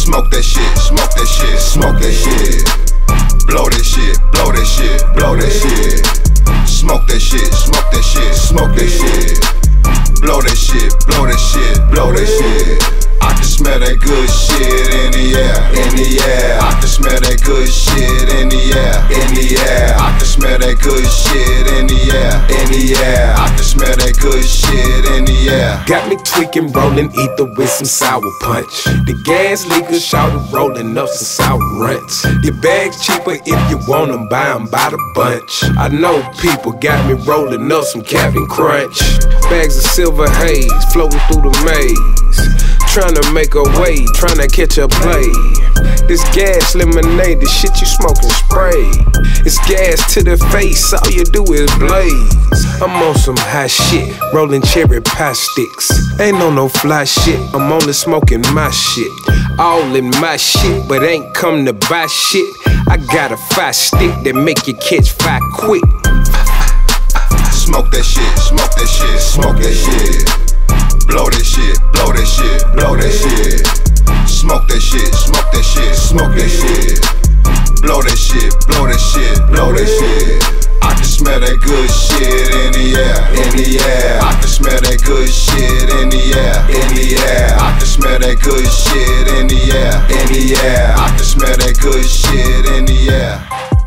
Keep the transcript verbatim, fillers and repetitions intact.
Smoke that shit, smoke that shit, smoke that shit. Blow that shit, blow that shit, blow that shit. Smoke that shit, smoke that shit, smoke that shit. Blow that shit, blow that shit, blow that shit. I can smell that good shit in the air, in the air. I can smell that good shit in the air, in the air. I can smell that good shit in the air, in the air. I can smell that good shit in the air. Got me tweaking, rolling ether with some sour punch. The gas leakers shouted, rolling up some sour runs. Your bags cheaper if you want them, buy them by the bunch. I know people got me rolling up some Captain Crunch. Bags of silver haze floating through the maze. Tryna make a way, tryna catch a play. This gas lemonade, the shit you smoking spray. It's gas to the face, all you do is blaze. I'm on some high shit, rolling cherry pie sticks. Ain't on no fly shit, I'm only smoking my shit. All in my shit, but ain't come to buy shit. I got a fire stick that make you catch fire quick. Smoke that shit, smoke that shit, smoke that shit. Blow that shit, blow that shit, blow that shit. Smoke that shit, smoke that shit, smoke that shit. Blow that shit, blow that shit, blow that shit. I can smell that good shit in the air, in the air. I can smell that good shit in the air, in the air. I can smell that good shit in the air, in the air. I can smell that good shit in the air.